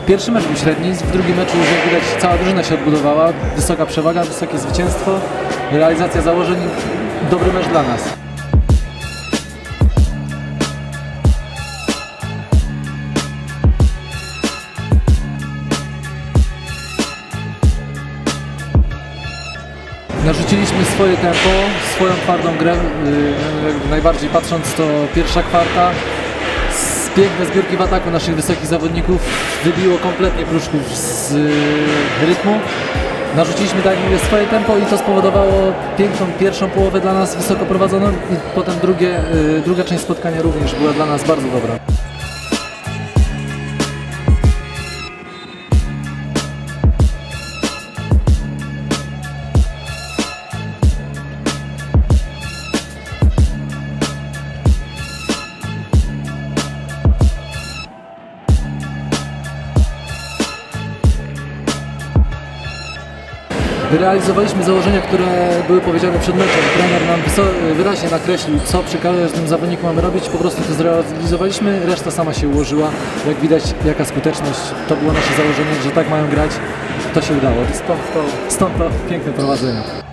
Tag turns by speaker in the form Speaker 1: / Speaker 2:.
Speaker 1: Pierwszy mecz był średni, w drugim meczu już jak widać cała drużyna się odbudowała, wysoka przewaga, wysokie zwycięstwo, realizacja założeń, dobry mecz dla nas. Narzuciliśmy swoje tempo, swoją twardą grę, najbardziej patrząc to pierwsza kwarta. Piękne zbiórki w ataku naszych wysokich zawodników wybiło kompletnie Pruszków z rytmu. Narzuciliśmy, tak jak mówię, swoje tempo i to spowodowało piękną pierwszą połowę dla nas wysoko prowadzoną i potem druga część spotkania również była dla nas bardzo dobra. Realizowaliśmy założenia, które były powiedziane przed meczem. Trener nam wyraźnie nakreślił, co przy każdym zawodniku mamy robić. Po prostu to zrealizowaliśmy, reszta sama się ułożyła. Jak widać, jaka skuteczność, to było nasze założenie, że tak mają grać. To się udało. Stąd to piękne prowadzenie.